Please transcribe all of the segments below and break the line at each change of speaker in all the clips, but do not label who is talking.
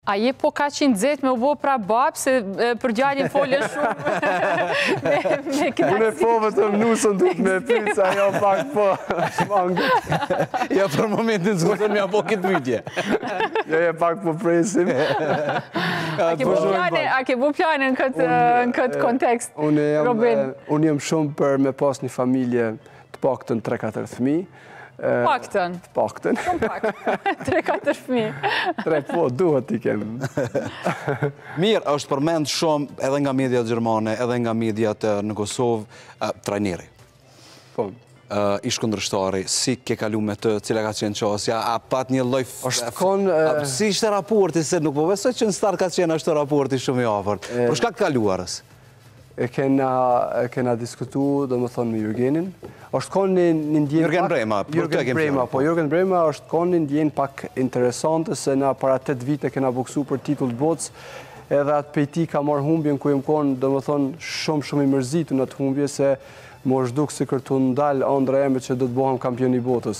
A je po ka që nëzet me u bo pra babë, se për gjallin folje shumë me knatësi.
Unë e po vetëm nusën du të me pytë, sa jo pak po shmangët.
Ja, për momentin zgutën me apo këtë pytje.
Jo, pak po presim.
A ke bu plane në këtë kontekst, Robin?
Unë jem shumë për me pas një familje të paktën 3-4 fëmijë.
Paktën?
Paktën.
Shumë pak. 3-4 fëmijë.
3 po, duhet t'i kemë.
Mirë, është përmend shumë edhe nga mediat gjermane, edhe nga mediat në Kosovë, trajneri.
Po.
Ish kundërshtari, si ke kalu me të, cila ka qenë qasja, a pat një loj... Si ishte raporti, se nuk po besoj që në start ka qenë ashtë raporti shumë i afërt. Por shka të kaluarës?
E kena diskutu, do më thonë, me Jurgenin. është konë një ndjenë...
Jurgen Brema,
Jurgen Brema është konë një ndjenë pak interesante, se na para 8 vite kena boksu për titull të botës, edhe atë pejti ka marrë humbjen, ku jem konë, do më thonë, shumë i mërzitu në atë humbje, se më është dukë si kërtu ndalë andra eme që do të bohem kampion i botës.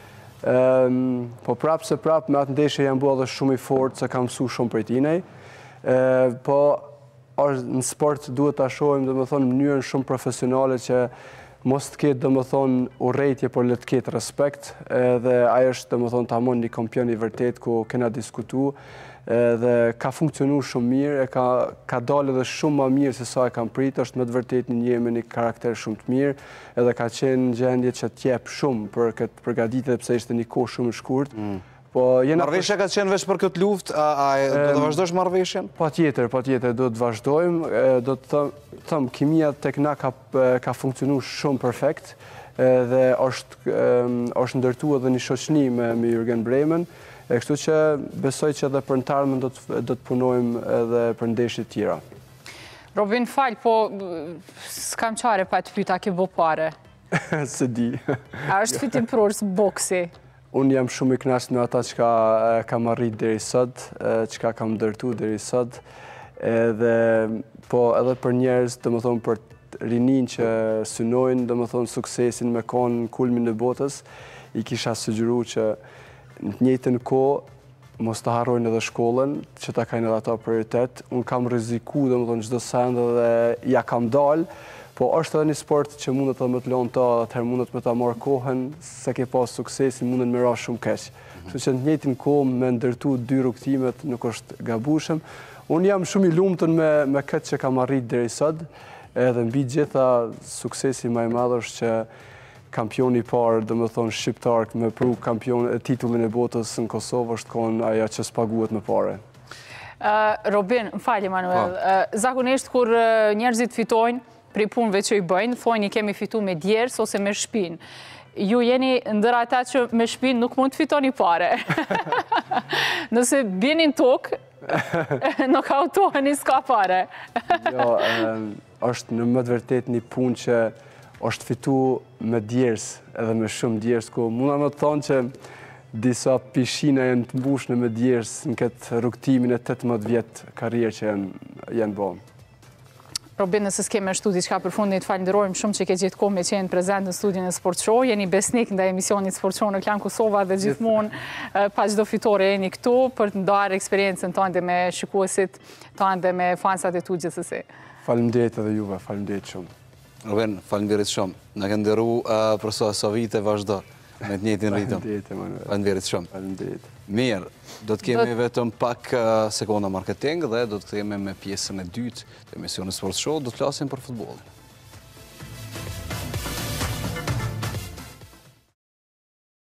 Po prapë se prapë, me atë ndeshje jam bua dhe shumë i fort, se kam mësu shumë për tinej. Po në sport duhet të ashojmë, do më thonë, mënyrën shumë profesionale që mos të ketë, do më thonë, urrejtje, por le të ketë respekt, dhe ajo është, do më thonë, të amon një kampion i vërtet, ku kena diskutu, dhe ka funksionu shumë mirë, ka dalë edhe shumë ma mirë se sa e kam pritë, është me të vërtet një me një karakter shumë të mirë, edhe ka qenë në gjendje që t'jep shumë për këtë përgatitet, pse ishte një kohë shumë shkurt.
Marrëveshja ka qenë veç për këtë luft, a do të vazhdojsh marrëveshjen?
Pa tjetër, do të vazhdojmë, do të thëmë, kimia tek na ka funksionu shumë perfekt, dhe është ndërtu edhe një shoqni me Jurgen Bremen, e kështu që besoj që edhe për në tarmen do të punojmë edhe për ndeshjet tjera.
Robin, falë, po s'kam qare pa të pyta ke bo pare.
Se di.
A është fitim prorës boksi?
Unë jam shumë i knasht në ata që kam arrit deri sot, që kam ndërtu deri sot, po edhe për njerëz, dhe më thonë për rinin që synojnë, dhe më thonë suksesin me konë në kulmin e botës, i kisha sugjeru që në të njëjtën kohë mos të harrojnë edhe shkollën, që ta kajnë edhe ata prioritet. Unë kam riziku, dhe më thonë, çdo send dhe ja kam dalë, po është edhe një sport që mundet edhe me të lonë ta, atëherë mundet me ta marrë kohën, se ke pas suksesin, mundet me ra shumë keq. Kështu që në të njëjtin kohë me ndërtu 2 rrugtimet nuk është gabushëm. Unë jam shumë i lumtur me këtë që kam arrit deri sot, edhe mbi gjitha suksesi më i madh është që kampioni i parë, do të thonë shqiptar, me pru titullin e botës në Kosovë është konë ajo që s'paguhet më parë.
Robin, më fali Manuel, zakonisht kur njerëzit fitojnë pri punëve që i bëjnë, thojnë i kemi fitu me djerës ose me shpinë. Ju jeni ndër ata që me shpinë nuk mund të fitoni pare. Nëse bjenin tokë, nuk autoheni s'ka pare.
Jo, është në më të vërtet një punë që është fitu me djerës, edhe me shumë djerës, ku muna më të thonë që disa pishina jenë të mbushme me djerës në këtë rrugtimin e 18 vjetë karrierë që jenë bëmë.
Robin, nëse s'keme shtu diçka për fundit, falenderojmë shumë që ke gjithë kohë me qenë prezent në studion e Sport Show. Jeni besnik ndaj emisionit Sport Show në Klan Kosova dhe gjithmonë pa çdo fitore jeni këtu për të ndarë eksperiencën tënde me shikuesit tanë dhe me fansat e tu gjithsesi.
Faleminderit edhe juve, faleminderit shumë.
Robin, faleminderit shumë. Na ke nderu për sa vite vazhdo me të njëjtin ritëm. Faleminderit shumë.
Faleminderit.
Mirë, do të kemi vetëm pak sekonda marketing dhe do të kemi me pjesën e dytë të emisionit Sport Show, do të flasim për futbollin.